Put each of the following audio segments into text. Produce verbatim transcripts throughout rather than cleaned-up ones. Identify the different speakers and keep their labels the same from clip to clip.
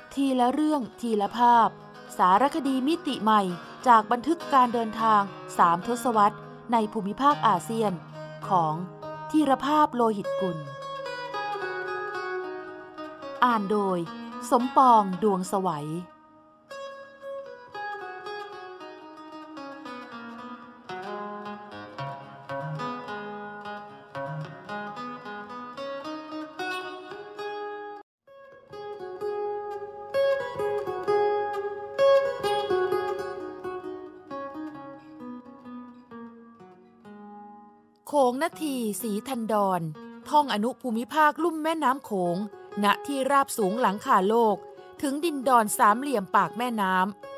Speaker 1: ทีละเรื่องทีละภาพสารคดีมิติใหม่จากบันทึกการเดินทางสามทศวรรษในภูมิภาคอาเซียนของธีรภาพโลหิตกุลอ่านโดยสมปองดวงไสวโขงนาทีศรีทันดรท่องอนุภูมิภาคลุ่มแม่น้ำโขงณที่ราบสูงหลังคาโลกถึงดินดอนสามเหลี่ยมปากแม่น้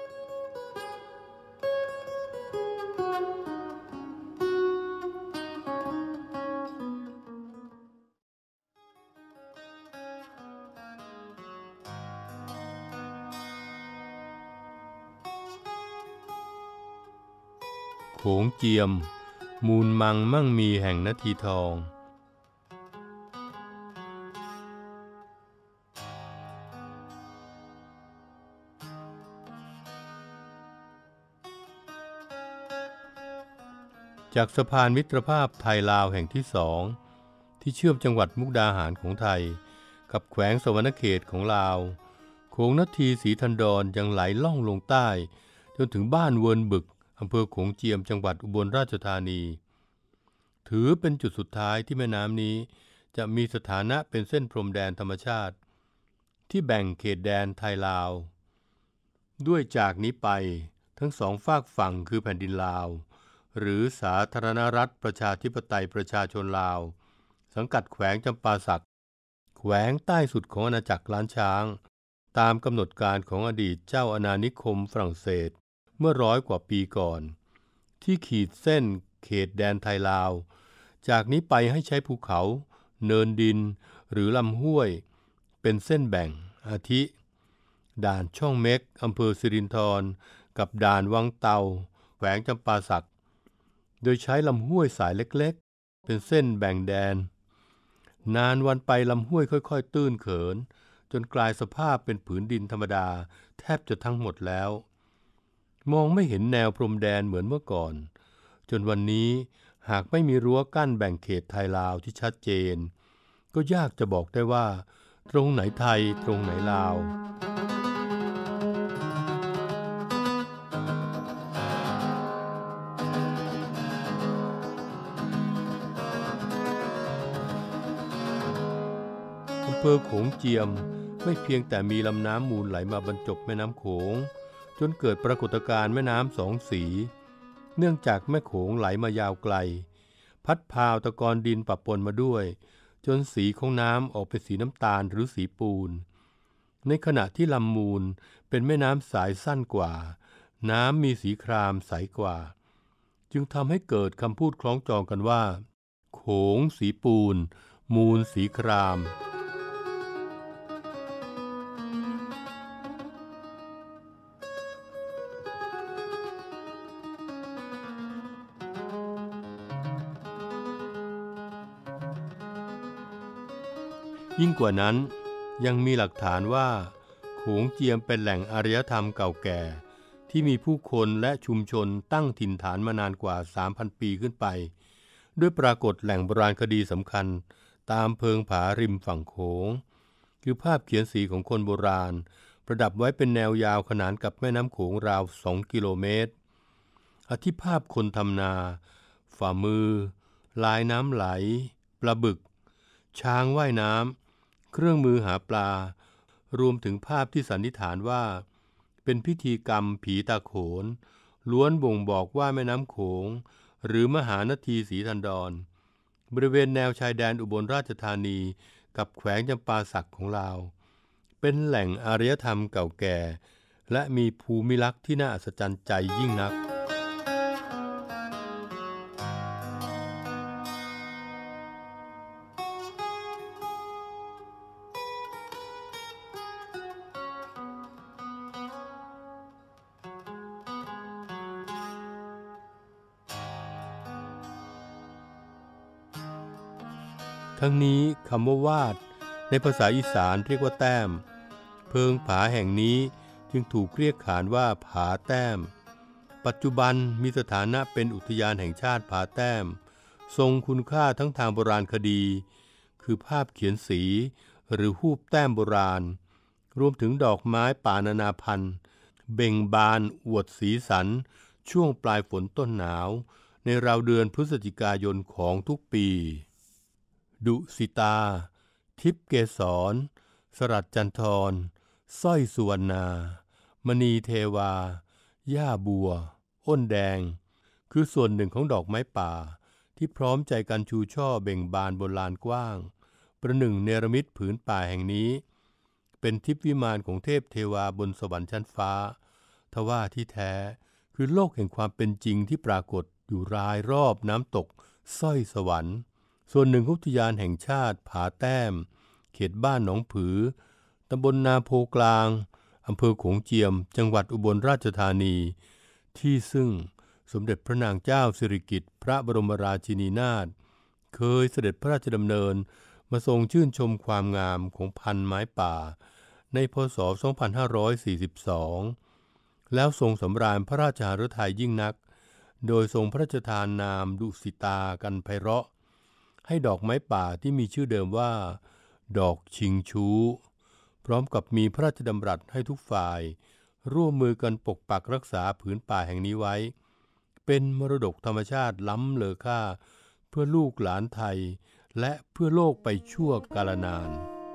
Speaker 2: ำโขงเจียมมูลมังมั่งมีแห่งนาทีทองจากสะพานมิตรภาพไทยลาวแห่งที่สองที่เชื่อมจังหวัดมุกดาหารของไทยกับแขวงสวรรณเขตของลาวโขงนาทีศรีทันดรยังไหลล่องลงใต้จนถึงบ้านเวิร์นบึกอำเภอโขงเจียมจังหวัดอุบลราชธานีถือเป็นจุดสุดท้ายที่แม่น้ำนี้จะมีสถานะเป็นเส้นพรมแดนธรรมชาติที่แบ่งเขตแดนไทยลาวด้วยจากนี้ไปทั้งสองฝากฝั่งคือแผ่นดินลาวหรือสาธารณรัฐประชาธิปไตยประชาชนลาวสังกัดแขวงจำปาสักแขวงใต้สุดของอาณาจักรล้านช้างตามกำหนดการของอดีตเจ้าอาณานิคมฝรั่งเศสเมื่อร้อยกว่าปีก่อนที่ขีดเส้นเขตแดนไทยลาวจากนี้ไปให้ใช้ภูเขาเนินดินหรือลำห้วยเป็นเส้นแบ่งอาทิด่านช่องเม็กอำเภอสิรินธรกับด่านวังเตาแขวงจำปาสักโดยใช้ลำห้วยสายเล็กๆเป็นเส้นแบ่งแดนนานวันไปลำห้วยค่อยๆตื้นเขินจนกลายสภาพเป็นผืนดินธรรมดาแทบจะทั้งหมดแล้วมองไม่เห็นแนวพรมแดนเหมือนเมื่อก่อนจนวันนี้หากไม่มีรั้วกั้นแบ่งเขตไทยลาวที่ชัดเจนก็ยากจะบอกได้ว่าตรงไหนไทยตรงไหนลาวอำเภอโขงเจียมไม่เพียงแต่มีลำน้ำมูลไหลมาบรรจบแม่น้ำโขงจนเกิดปรากฏการณ์แม่น้ำสองสีเนื่องจากแม่โขงไหลมายาวไกลพัดพาตะกอนดินปะปนมาด้วยจนสีของน้ำออกเป็นสีน้ำตาลหรือสีปูนในขณะที่ลำมูลเป็นแม่น้ำสายสั้นกว่าน้ำมีสีครามใสกว่าจึงทำให้เกิดคำพูดคล้องจองกันว่าโขงสีปูนมูลสีครามยิ่งกว่านั้นยังมีหลักฐานว่าโขงเจียมเป็นแหล่งอารยธรรมเก่าแก่ที่มีผู้คนและชุมชนตั้งถิ่นฐานมานานกว่า สามพัน ปีขึ้นไปด้วยปรากฏแหล่งโบราณคดีสำคัญตามเพิงผาริมฝั่งโขงคือภาพเขียนสีของคนโบราณประดับไว้เป็นแนวยาวขนานกับแม่น้ำโขงราวสองกิโลเมตรอธิภาพคนทำนาฝ่ามือลายน้ำไหลปลาบึกช้างว่ายน้ำเครื่องมือหาปลารวมถึงภาพที่สันนิษฐานว่าเป็นพิธีกรรมผีตาโขนล้วนบ่งบอกว่าแม่น้ำโขงหรือมหานาทีศรีทันดรบริเวณแนวชายแดนอุบลราชธานีกับแขวงจำปาสักของลาวเป็นแหล่งอารยธรรมเก่าแก่และมีภูมิลักษณ์ที่น่าอัศจรรย์ใจยิ่งนักทั้งนี้คำว่าวาดในภาษาอีสานเรียกว่าแต้มเพิงผาแห่งนี้จึงถูกเรียกขานว่าผาแต้มปัจจุบันมีสถานะเป็นอุทยานแห่งชาติผาแต้มทรงคุณค่าทั้งทางโบราณคดีคือภาพเขียนสีหรือฮูปแต้มโบราณรวมถึงดอกไม้ป่านานาพันธุ์เบ่งบานอวดสีสันช่วงปลายฝนต้นหนาวในราวเดือนพฤศจิกายนของทุกปีดุสิตาทิพย์เกษรสรัตจันทรสร้อยสุวรรณามณีเทวาหญ้าบัวอ้นแดงคือส่วนหนึ่งของดอกไม้ป่าที่พร้อมใจกันชูช่อเบ่งบานบนลานกว้างประหนึ่งเนรมิตผืนป่าแห่งนี้เป็นทิพย์วิมานของเทพเทวาบนสวรรค์ชั้นฟ้าทว่าที่แท้คือโลกแห่งความเป็นจริงที่ปรากฏอยู่รายรอบน้ำตกสร้อยสวรรค์ส่วนหนึ่งอุทยานแห่งชาติผาแต้มเขตบ้านหนองผือตำบลนาโพกลางอำเภอโขงเจียมจังหวัดอุบลราชธานีที่ซึ่งสมเด็จพระนางเจ้าสิริกิติ์พระบรมราชินีนาถเคยเสด็จพระราชดำเนินมาทรงชื่นชมความงามของพันธุ์ไม้ป่าในพ.ศ. สองพันห้าร้อยสี่สิบสองแล้วทรงสำราญพระราชหฤทัยยิ่งนักโดยทรงพระราชทานนามดุสิตากันไพเราะให้ดอกไม้ป่าที่มีชื่อเดิมว่าดอกชิงชูพร้อมกับมีพระราชดำรัสให้ทุกฝ่ายร่วมมือกันปกปักรักษาผืนป่าแห่งนี้ไว้เป็นมรดกธรรมชาติล้ำเลอค่าเพื่อลูกหลานไทยและเพื่อโลกไปชั่วกาลนาน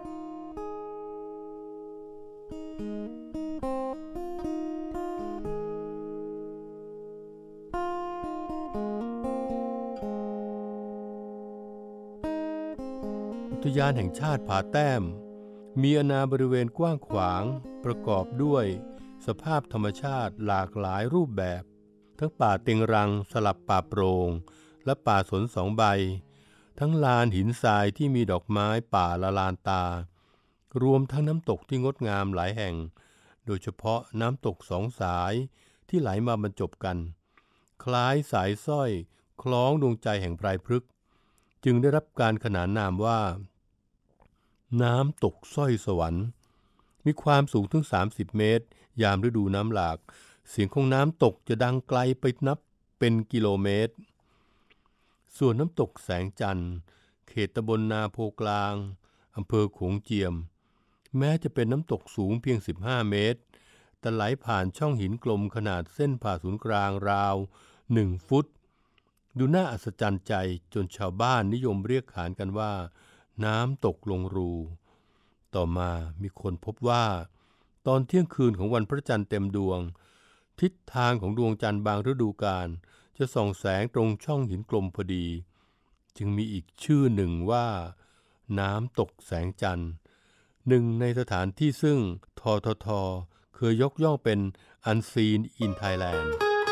Speaker 2: อุทยานแห่งชาติผาแต้มมีอาณาบริเวณกว้างขวางประกอบด้วยสภาพธรรมชาติหลากหลายรูปแบบทั้งป่าเต็งรังสลับป่าโปร่งและป่าสนสองใบทั้งลานหินทรายที่มีดอกไม้ป่าละลานตารวมทั้งน้ำตกที่งดงามหลายแห่งโดยเฉพาะน้ำตกสองสายที่ไหลมาบรรจบกันคล้ายสายสร้อยคล้องดวงใจแห่งไพรพฤกษ์จึงได้รับการขนานนามว่าน้ำตกสร้อยสวรรค์มีความสูงถึงสามสิบเมตรยามฤดูน้ำหลากเสียงของน้ำตกจะดังไกลไปนับเป็นกิโลเมตรส่วนน้ำตกแสงจันทร์เขตตำบลนาโพกลางอำเภอโขงเจียมแม้จะเป็นน้ำตกสูงเพียงสิบห้าเมตรแต่ไหลผ่านช่องหินกลมขนาดเส้นผ่าศูนย์กลางราวหนึ่งฟุตดูน่าอัศจรรย์ใจจนชาวบ้านนิยมเรียกขานกันว่าน้ำตกลงรูต่อมามีคนพบว่าตอนเที่ยงคืนของวันพระจันทร์เต็มดวงทิศทางของดวงจันทร์บางฤดูกาลจะส่องแสงตรงช่องหินกลมพอดีจึงมีอีกชื่อหนึ่งว่าน้ำตกแสงจันทร์หนึ่งในสถานที่ซึ่งทททเคยยกย่องเป็น Unseen in Thailand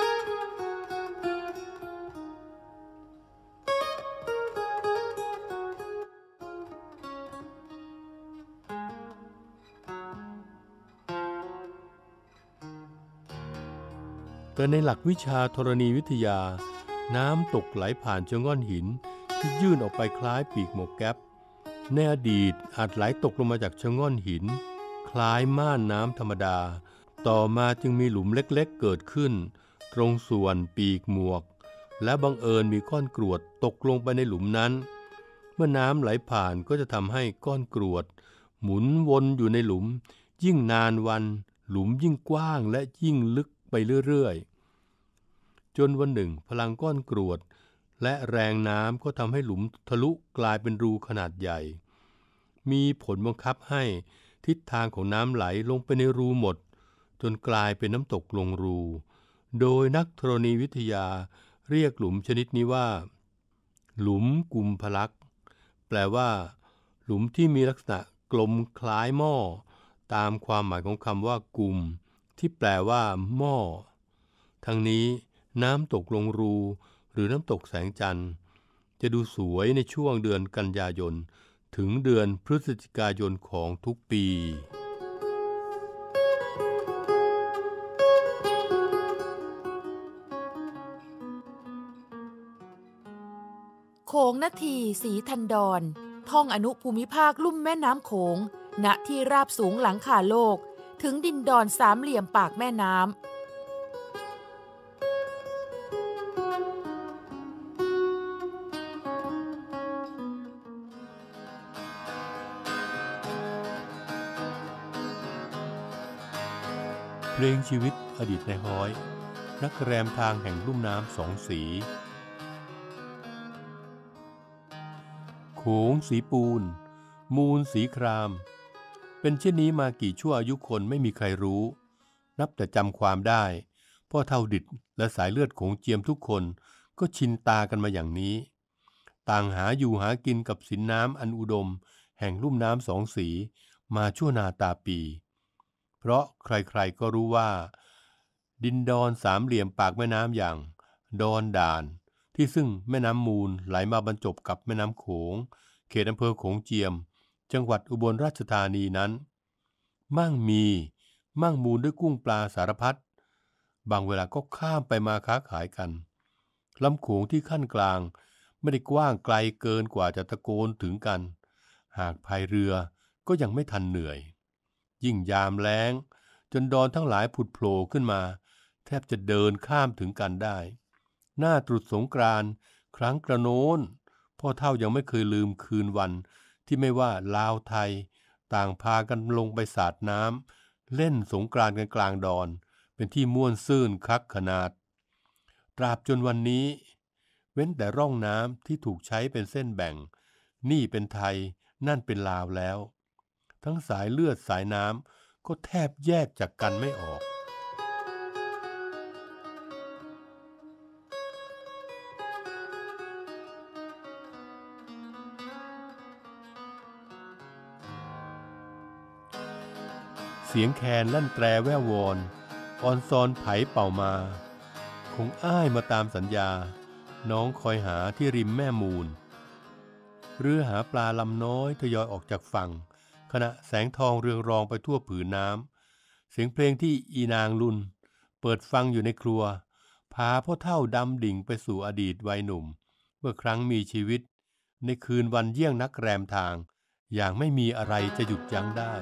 Speaker 2: แต่ในหลักวิชาธรณีวิทยาน้ำตกไหลผ่านชะง่อนหินที่ยื่นออกไปคล้ายปีกหมวกแก๊ปในอดีตอาจไหลตกลงมาจากชะง่อนหินคล้ายม่านน้ำธรรมดาต่อมาจึงมีหลุมเล็กๆเกิดขึ้นตรงส่วนปีกหมวกและบังเอิญมีก้อนกรวดตกลงไปในหลุมนั้นเมื่อน้ำไหลผ่านก็จะทำให้ก้อนกรวดหมุนวนอยู่ในหลุมยิ่งนานวันหลุมยิ่งกว้างและยิ่งลึกไปเรื่อยๆจนวันหนึ่งพลังก้อนกรวดและแรงน้ำก็ทำให้หลุมทะลุกลายเป็นรูขนาดใหญ่มีผลบังคับให้ทิศทางของน้ำไหลลงไปในรูหมดจนกลายเป็นน้ำตกลงรูโดยนักธรณีวิทยาเรียกหลุมชนิดนี้ว่าหลุมกุมพลักษ์แปลว่าหลุมที่มีลักษณะกลมคล้ายหม้อตามความหมายของคำว่ากุมที่แปลว่าหม้อทั้งนี้น้ำตกลงรูหรือน้ำตกแสงจันทร์จะดูสวยในช่วงเดือนกันยายนถึงเดือนพฤศจิกายนของทุกปี
Speaker 1: โขงนาทีศรีทันดรท่องอนุภูมิภาคลุ่มแม่น้ำโขงณที่ราบสูงหลังคาโลกถึงดินดอนสามเหลี่ยมปากแม่น้ำ
Speaker 2: เพลงชีวิตอดีตนายฮ้อยนักแรมทางแห่งลุ่มน้ำสองสีโขงสีปูนมูลสีครามเป็นเช่นนี้มากี่ชั่วอายุคนไม่มีใครรู้นับแต่จำความได้พ่อเฒ่าดิษฐ์และสายเลือดโขงเจียมทุกคนก็ชินตากันมาอย่างนี้ต่างหาอยู่หากินกับสินน้ำอันอุดมแห่งลุ่มน้ำสองสีมาชั่วนาตาปีเพราะใครๆก็รู้ว่าดินดอนสามเหลี่ยมปากแม่น้ำอย่างดอนด่านที่ซึ่งแม่น้ำมูลไหลมาบรรจบกับแม่น้ำโขงเขตอำเภอโขงเจียมจังหวัดอุบลราชธานีนั้นมั่งมีมั่งมูลด้วยกุ้งปลาสารพัดบางเวลาก็ข้ามไปมาค้าขายกันลำโขงที่ขั้นกลางไม่ได้กว้างไกลเกินกว่าจะตะโกนถึงกันหากพายเรือก็ยังไม่ทันเหนื่อยยิ่งยามแล้งจนดอนทั้งหลายผุดโผล่ขึ้นมาแทบจะเดินข้ามถึงกันได้หน้าตรุษสงกรานต์ครั้งกระโน้นพ่อเฒ่ายังไม่เคยลืมคืนวันที่ไม่ว่าลาวไทยต่างพากันลงไปสาดน้ำเล่นสงกรานต์กันกลางดอนเป็นที่ม่วนซื่นคักขนาดตราบจนวันนี้เว้นแต่ร่องน้ำที่ถูกใช้เป็นเส้นแบ่งนี่เป็นไทยนั่นเป็นลาวแล้วทั้งสายเลือดสายน้ำก็แทบแยกจากกันไม่ออกเสียงแคนลั่นแตรแว่ววอนออนซอนไผเป่ามาคงอ้ายมาตามสัญญาน้องคอยหาที่ริมแม่มูลเรือหาปลาลำน้อยทยอยออกจากฝั่งขณะแสงทองเรืองรองไปทั่วผืนน้ำเสียงเพลงที่อีนางลุนเปิดฟังอยู่ในครัวพาพ่อเฒ่าดำดิ่งไปสู่อดีตวัยหนุ่มเมื่อครั้งมีชีวิตในคืนวันเยี่ยงนักแรมทางอย่างไม่มีอะไรจะหยุดยั้งได้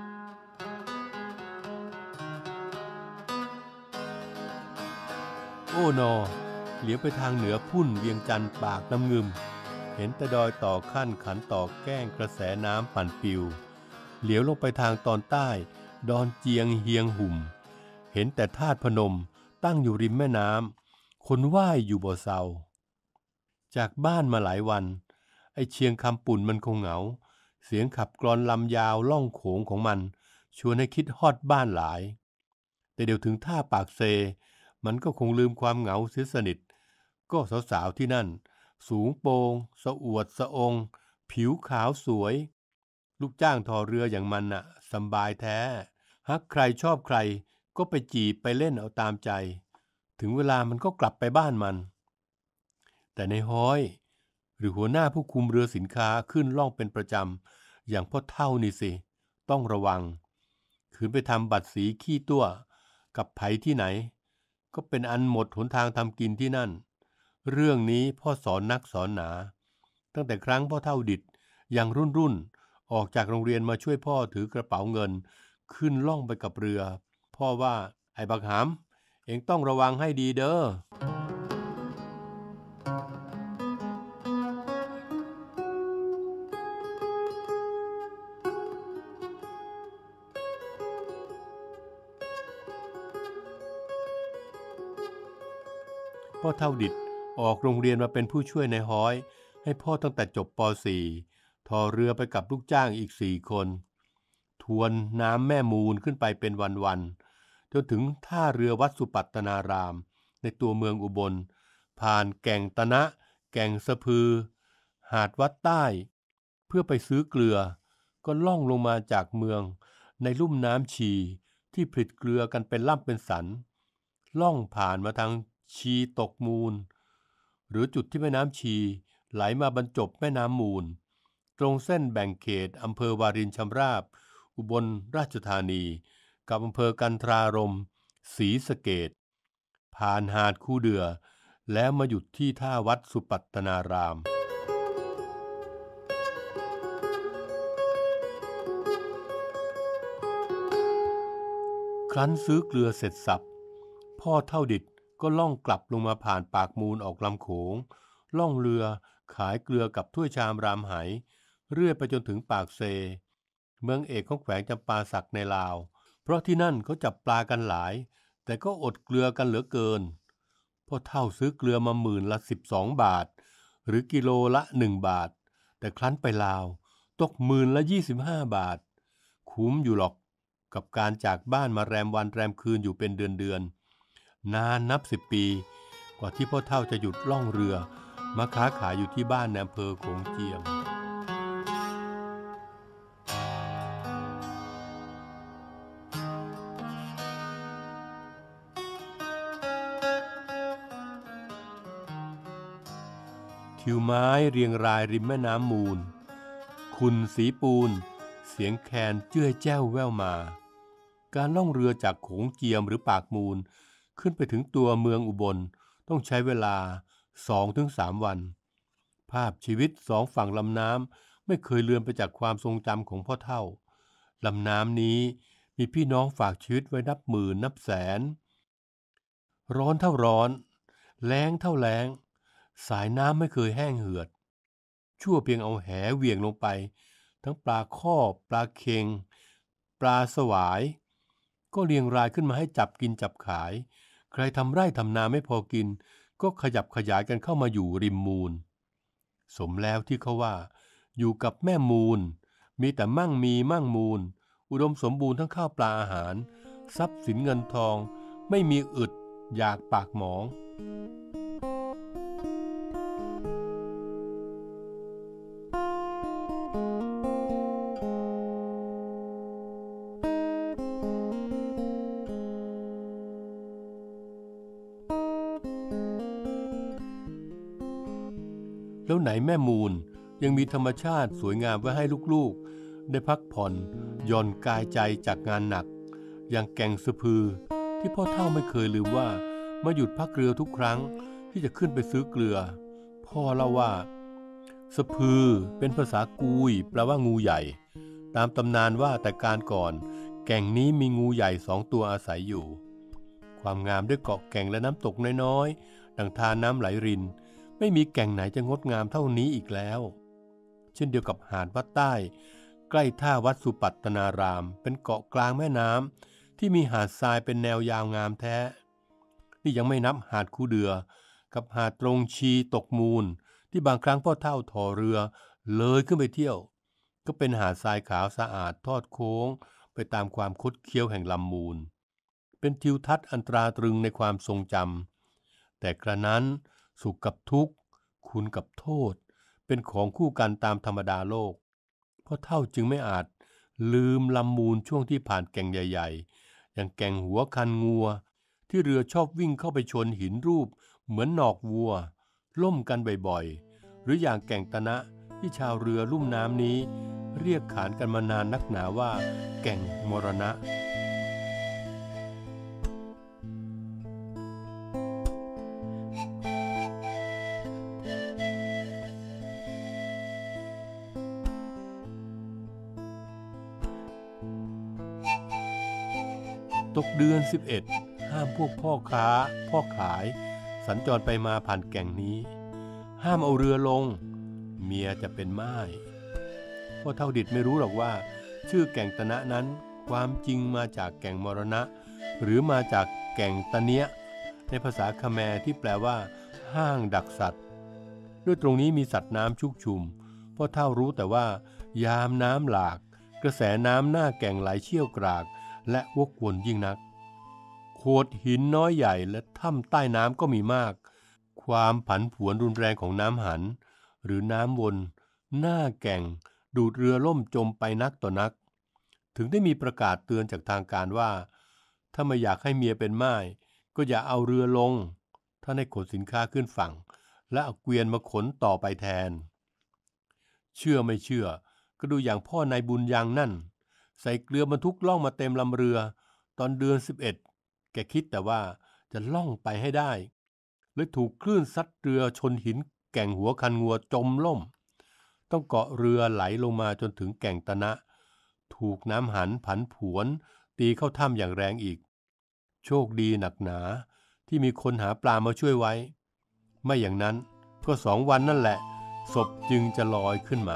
Speaker 2: โอ้นอเหลียวไปทางเหนือพุ่นเวียงจันทร์ปากน้ำงึมเห็นแต่ดอยต่อขั้นขันต่อแก้งกระแสน้ำปั่นปิวเหลียวลงไปทางตอนใต้ดอนเจียงเฮียงหุ่มเห็นแต่ธาตุพนมตั้งอยู่ริมแม่น้ำคนว่ายอยู่บ่เซาจากบ้านมาหลายวันไอ้เชียงคำปุ่นมันคงเหงาเสียงขับกลอนลำยาวล่องโขงของมันชวนให้คิดฮอดบ้านหลายแต่เดี๋ยวถึงท่าปากเซมันก็คงลืมความเหงาเสียสนิทก็สาวๆที่นั่นสูงโปงสะอวดสะองผิวขาวสวยลูกจ้างทอเรืออย่างมันน่ะสบายแท้ฮักใครชอบใครก็ไปจีบไปเล่นเอาตามใจถึงเวลามันก็กลับไปบ้านมันแต่ในฮ้อยหรือหัวหน้าผู้คุมเรือสินค้าขึ้นล่องเป็นประจำอย่างพ่อเฒ่านี่สิต้องระวังขืนไปทำบัตรสีขี้ตัวกับไผที่ไหนก็เป็นอันหมดหนทางทำกินที่นั่นเรื่องนี้พ่อสอนนักสอนหนาตั้งแต่ครั้งพ่อเฒ่าดิษฐ์ยังรุ่นรุ่นออกจากโรงเรียนมาช่วยพ่อถือกระเป๋าเงินขึ้นล่องไปกับเรือพ่อว่าไอ้บักหามเอ็งต้องระวังให้ดีเด้อพ่อเฒ่าดิษฐ์ออกโรงเรียนมาเป็นผู้ช่วยในฮ้อยให้พ่อตั้งแต่จบป .สี่ ทอเรือไปกับลูกจ้างอีกสี่คนทวนน้ำแม่มูลขึ้นไปเป็นวันๆจนถึงท่าเรือวัดสุปัตตนารามในตัวเมืองอุบลผ่านแก่งตะนะแก่งสะพือหาดวัดใต้เพื่อไปซื้อเกลือก็ล่องลงมาจากเมืองในลุ่มน้ำชีที่ผลิตเกลือกันเป็นล่ำเป็นสันล่องผ่านมาทางชีตกมูลหรือจุดที่แม่น้ำชีไหลมาบรรจบแม่น้ำมูลตรงเส้นแบ่งเขตอำเภอวารินชำราบอุบลราชธานีกับอำเภอกันทรารมศรีสะเกษผ่านหาดคูเดือแล้วมาหยุดที่ท่าวัดสุปัตตนารามครั้นซื้อเกลือเสร็จสับพ่อเฒ่าดิษฐ์ก็ล่องกลับลงมาผ่านปากมูลออกลำโขงล่องเรือขายเกลือกับถ้วยชามรามไหเรื่อยไปจนถึงปากเซเมืองเอกของแขวงจำปาสักในลาวเพราะที่นั่นเขาจับปลากันหลายแต่ก็อดเกลือกันเหลือเกินพ่อเฒ่าซื้อเกลือมาหมื่นละสิบสองบาทหรือกิโลละหนึ่งบาทแต่ครั้นไปลาวตกหมื่นละยี่สิบห้าบาทคุ้มอยู่หรอกกับการจากบ้านมาแรมวันแรมคืนอยู่เป็นเดือนเดือนนานนับสิบปีกว่าที่พ่อเฒ่าจะหยุดล่องเรือมาค้าขายอยู่ที่บ้านในอำเภอโขงเจียมทิวไม้เรียงรายริมแม่น้ำมูลขุ่นสีปูนเสียงแคนเจ้ยแจ้วแว่วมาการล่องเรือจากโขงเจียมหรือปากมูลขึ้นไปถึงตัวเมืองอุบลต้องใช้เวลา สองถึงสาม วันภาพชีวิตสองฝั่งลำน้ำไม่เคยเลือนไปจากความทรงจำของพ่อเฒ่าลำน้ำนี้มีพี่น้องฝากชีวิตไว้นับหมื่นนับแสนร้อนเท่าร้อนแล้งเท่าแล้งสายน้ำไม่เคยแห้งเหือดชั่วเพียงเอาแหเหวี่ยงลงไปทั้งปลาข้อปลาเค็งปลาสวายก็เรียงรายขึ้นมาให้จับกินจับขายใครทำไร่ทำนาไม่พอกินก็ขยับขยายกันเข้ามาอยู่ริมมูลสมแล้วที่เขาว่าอยู่กับแม่มูลมีแต่มั่งมีมั่งมูลอุดมสมบูรณ์ทั้งข้าวปลาอาหารทรัพย์สินเงินทองไม่มีอึดอยากปากหมองแล้วไหนแม่มูลยังมีธรรมชาติสวยงามไว้ให้ลูกๆได้พักผ่อนหย่อนกายใจจากงานหนักอย่างแก่งสะพือที่พ่อเฒ่าไม่เคยลืมว่ามาหยุดพักเรือทุกครั้งที่จะขึ้นไปซื้อเกลือพ่อเล่าว่าสะพือเป็นภาษากุยแปลว่างูใหญ่ตามตำนานว่าแต่การก่อนแก่งนี้มีงูใหญ่สองตัวอาศัยอยู่ความงามด้วยเกาะแก่งและน้ำตกน้อยๆดังทานน้ำไหลรินไม่มีแก่งไหนจะงดงามเท่านี้อีกแล้วเช่นเดียวกับหาดวัดใต้ใกล้ท่าวัดสุปัตตนารามเป็นเกาะกลางแม่น้ำที่มีหาดทรายเป็นแนวยาวงามแท้นี่ยังไม่นับหาดคูเดือกับหาดตรงชีตกมูลที่บางครั้งพ่อเฒ่าถ่อเรือเลยขึ้นไปเที่ยวก็เป็นหาดทรายขาวสะอาดทอดโค้งไปตามความคดเคี้ยวแห่งลำมูลเป็นทิวทัศน์อันตราตรึงในความทรงจำแต่กระนั้นสุขกับทุกข์คุณกับโทษเป็นของคู่กันตามธรรมดาโลกเพราะเท่าจึงไม่อาจลืมลำมูลช่วงที่ผ่านแก่งใหญ่ๆอย่างแก่งหัวคันงัวที่เรือชอบวิ่งเข้าไปชนหินรูปเหมือนหนอกวัวล่มกันบ่อยๆหรืออย่างแก่งตะนะที่ชาวเรือลุ่มน้ำนี้เรียกขานกันมานานนักหนาว่าแก่งมรณะตกเดือนสิบเอ็ดห้ามพวกพ่อค้าพ่อขายสัญจรไปมาผ่านแก่งนี้ห้ามเอาเรือลงเมียจะเป็นม่ายพ่อเฒ่าดิษฐ์ไม่รู้หรอกว่าชื่อแก่งตะนะนั้นความจริงมาจากแก่งมรณะหรือมาจากแก่งตะเนียในภาษาคแมร์ที่แปลว่าห้างดักสัตว์ด้วยตรงนี้มีสัตว์น้ำชุกชุมพ่อเฒ่ารู้แต่ว่ายามน้ำหลากกระแสน้ำหน้าแก่งไหลเชี่ยวกรากและวกวนยิ่งนักโขดหินน้อยใหญ่และถ้ำใต้น้ำก็มีมากความผันผวนรุนแรงของน้ำหันหรือน้ำวนหน้าแก่งดูดเรือล่มจมไปนักต่อนักถึงได้มีประกาศเตือนจากทางการว่าถ้าไม่อยากให้เมียเป็นม่ายก็อย่าเอาเรือลงถ้าให้ขนสินค้าขึ้นฝั่งและเอาเกวียนมาขนต่อไปแทนเชื่อไม่เชื่อก็ดูอย่างพ่อนายบุญยังนั่นใส่เกลือบรรทุกล่องมาเต็มลำเรือตอนเดือนสิบเอ็ดแกคิดแต่ว่าจะล่องไปให้ได้เลยถูกคลื่นซัดเรือชนหินแก่งหัวคันงัวจมล่มต้องเกาะเรือไหลลงมาจนถึงแก่งตะนะถูกน้ำหันผันผวนตีเข้าถ้ำอย่างแรงอีกโชคดีหนักหนาที่มีคนหาปลามาช่วยไว้ไม่อย่างนั้นก็สองวันนั่นแหละศพจึงจะลอยขึ้นมา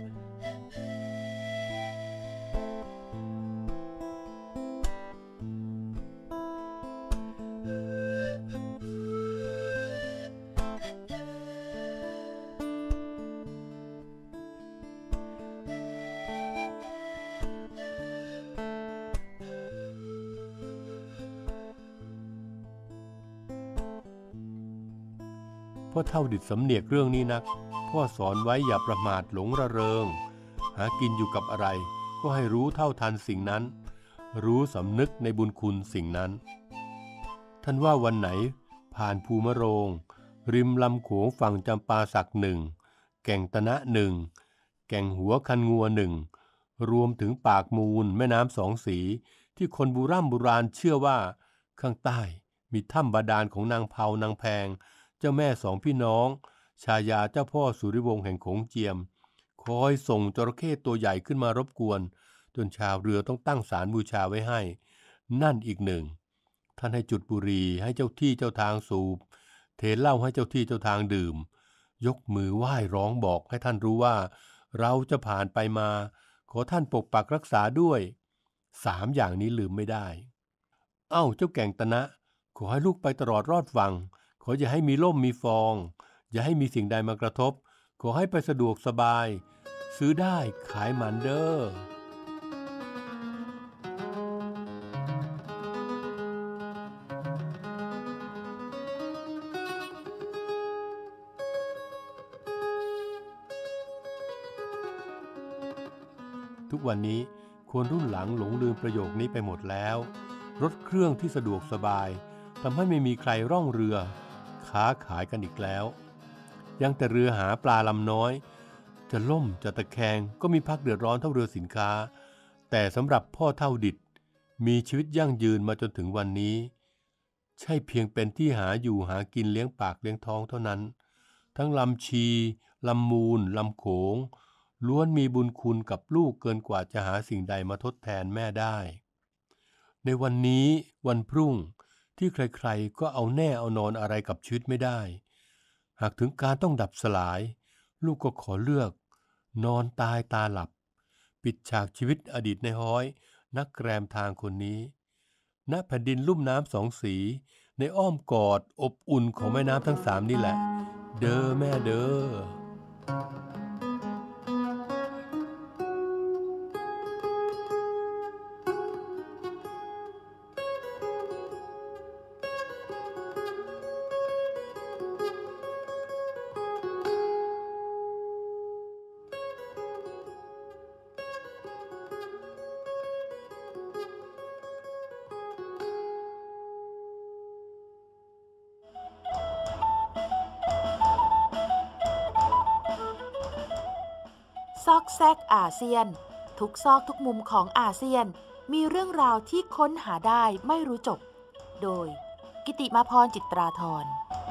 Speaker 2: พ่อเฒ่าดิษฐ์สำเนียกเรื่องนี้นักพ่อสอนไว้อย่าประมาทหลงระเริงหากินอยู่กับอะไรก็ให้รู้เท่าทันสิ่งนั้นรู้สำนึกในบุญคุณสิ่งนั้นท่านว่าวันไหนผ่านภูมะโรงริมลำโขงฝั่งจำปาสักหนึ่งแก่งตะนะหนึ่งแก่งหัวคันงัวหนึ่งรวมถึงปากมูลแม่น้ำสองสีที่คนโบราณโบราณเชื่อว่าข้างใต้มีถ้ำบาดาลของนางเผานางแพงเจ้าแม่สองพี่น้องชายาเจ้าพ่อสุริวงศ์แห่งโขงเจียมคอยส่งจระเข้ตัวใหญ่ขึ้นมารบกวนจนชาวเรือต้องตั้งศาลบูชาไว้ให้นั่นอีกหนึ่งท่านให้จุดบุหรี่ให้เจ้าที่เจ้าทางสูบเทเหล้าให้เจ้าที่เจ้าทางดื่มยกมือไหว้ร้องบอกให้ท่านรู้ว่าเราจะผ่านไปมาขอท่านปกปักรักษาด้วยสามอย่างนี้ลืมไม่ได้เอ้าเจ้าแก่งตะนะขอให้ลูกไปตลอดรอดฝั่งขออย่าให้มีล่มมีฟองอย่าให้มีสิ่งใดมากระทบขอให้ไปสะดวกสบายซื้อได้ขายมันเด้อทุกวันนี้คนรุ่นหลังหลงลืมประโยคนี้ไปหมดแล้วรถเครื่องที่สะดวกสบายทำให้ไม่มีใครร่องเรือค้าขายกันอีกแล้วยังแต่เรือหาปลาลำน้อยจะล่มจะตะแคงก็มีพักเดือดร้อนเท่าเรือสินค้าแต่สำหรับพ่อเฒ่าดิษฐ์มีชีวิตยั่งยืนมาจนถึงวันนี้ใช่เพียงเป็นที่หาอยู่หากินเลี้ยงปากเลี้ยงท้องเท่านั้นทั้งลำชีลำมูลลำโขงล้วนมีบุญคุณกับลูกเกินกว่าจะหาสิ่งใดมาทดแทนแม่ได้ในวันนี้วันพรุ่งที่ใครๆก็เอาแน่เอานอนอะไรกับชีวิตไม่ได้หากถึงการต้องดับสลายลูกก็ขอเลือกนอนตายตาหลับปิดฉากชีวิตอดีตในห้อยนักแรมทางคนนี้ณแผ่นดินลุ่มน้ำสองสีในอ้อมกอดอบอุ่นของแม่น้ำทั้งสามนี่แหละเด้อแม่เด้อ
Speaker 1: ซอกแซกอาเซียนทุกซอกทุกมุมของอาเซียนมีเรื่องราวที่ค้นหาได้ไม่รู้จบโดยกิติมาพรจิตราธร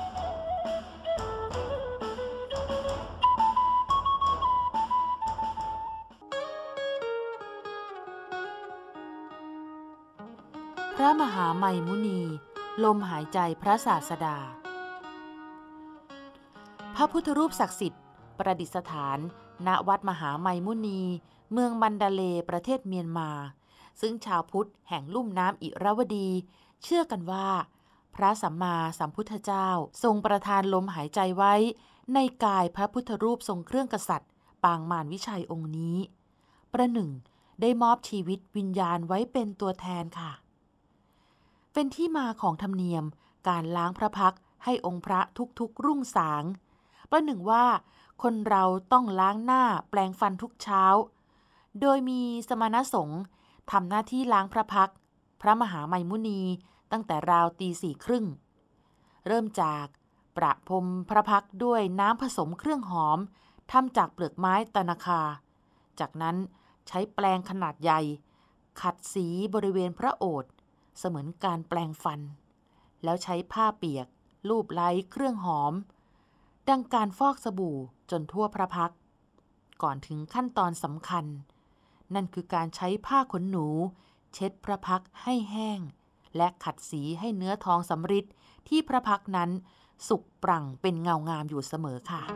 Speaker 1: พระมหาไมมุนีลมหายใจพระศาสดาพระพุทธรูปศักดิ์สิทธิ์ประดิษฐานณวัดมหาไมมุนีเมืองมันดาเลประเทศเมียนมาซึ่งชาวพุทธแห่งลุ่มน้ำอิระวดีเชื่อกันว่าพระสัมมาสัมพุทธเจ้าทรงประทานลมหายใจไว้ในกายพระพุทธรูปทรงเครื่องกษัตริย์ปางมารวิชัยองค์นี้ประหนึ่งได้มอบชีวิตวิญญาณไว้เป็นตัวแทนค่ะเป็นที่มาของธรรมเนียมการล้างพระพักตร์ให้องค์พระทุกๆรุ่งสางประหนึ่งว่าคนเราต้องล้างหน้าแปรงฟันทุกเช้าโดยมีสมณสงฆ์ทำหน้าที่ล้างพระพักตร์พระมหาไมมุนีตั้งแต่ราวตีสี่ครึ่งเริ่มจากประพรมพระพักตร์ด้วยน้ำผสมเครื่องหอมทำจากเปลือกไม้ตะนาคาจากนั้นใช้แปรงขนาดใหญ่ขัดสีบริเวณพระโอษฐ์เสมือนการแปรงฟันแล้วใช้ผ้าเปียกลูบไล้เครื่องหอมดังการฟอกสบู่จนทั่วพระพักตร์ก่อนถึงขั้นตอนสำคัญนั่นคือการใช้ผ้าขนหนูเช็ดพระพักตร์ให้แห้งและขัดสีให้เนื้อทองสำริดที่พระพักตร์นั้นสุกปรั่งเป็นเงางามอยู่เสมอค่ะ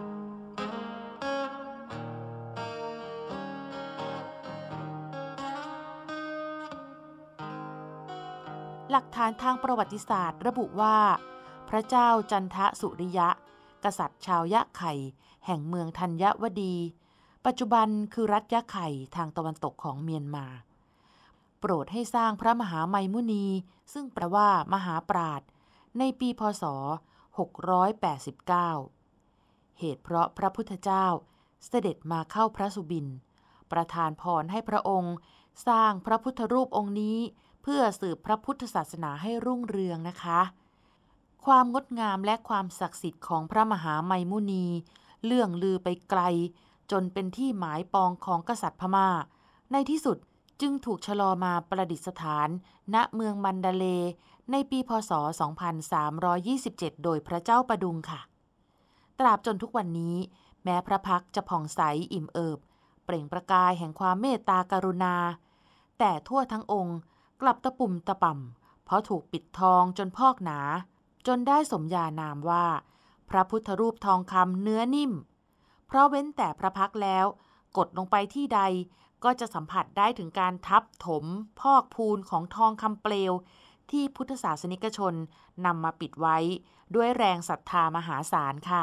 Speaker 1: หลักฐานทางประวัติศาสตร์ระบุว่าพระเจ้าจันทสุริยะกษัตริย์ชาวยะไข่แห่งเมืองธัญวดีปัจจุบันคือรัฐยะไข่ทางตะวันตกของเมียนมาโปรดให้สร้างพระมหาไมมุนีซึ่งแปลว่ามหาปราชญ์ในปีพ.ศ. หกร้อยแปดสิบเก้าเหตุเพราะพระพุทธเจ้าเสด็จมาเข้าพระสุบินประทานพรให้พระองค์สร้างพระพุทธรูปองค์นี้เพื่อสืบพระพุทธศาสนาให้รุ่งเรืองนะคะความงดงามและความศักดิ์สิทธิ์ของพระมหาไมมุนีเลื่องลือไปไกลจนเป็นที่หมายปองของกษัตริย์พม่าในที่สุดจึงถูกชะลอมาประดิษฐานณเมืองมันดาเลย์ในปีพ.ศ. สองพันสามร้อยยี่สิบเจ็ด โดยพระเจ้าประดุงค่ะตราบจนทุกวันนี้แม้พระพักตร์จะผ่องใสอิ่มเอิบเปล่งประกายแห่งความเมตตากรุณาแต่ทั่วทั้งองค์กลับตะปุ่มตะป่ำเพราะถูกปิดทองจนพอกหนาจนได้สมญานามว่าพระพุทธรูปทองคำเนื้อนิ่มเพราะเว้นแต่พระพักตร์แล้วกดลงไปที่ใดก็จะสัมผัสได้ถึงการทับถมพอกพูนของทองคำเปลวที่พุทธศาสนิกชนนำมาปิดไว้ด้วยแรงศรัทธามหาศาลค่ะ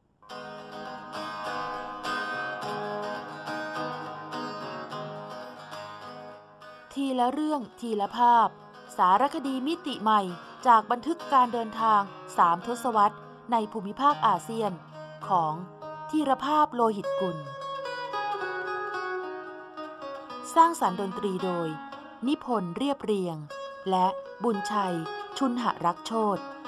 Speaker 1: ทีละเรื่องทีละภาพสารคดีมิติใหม่จากบันทึกการเดินทางสามทศวรรษในภูมิภาคอาเซียนของธีรภาพโลหิตกุลสร้างสรรค์ดนตรีโดยนิพนธ์เรียบเรียงและบุญชัยชุนหรักโชติ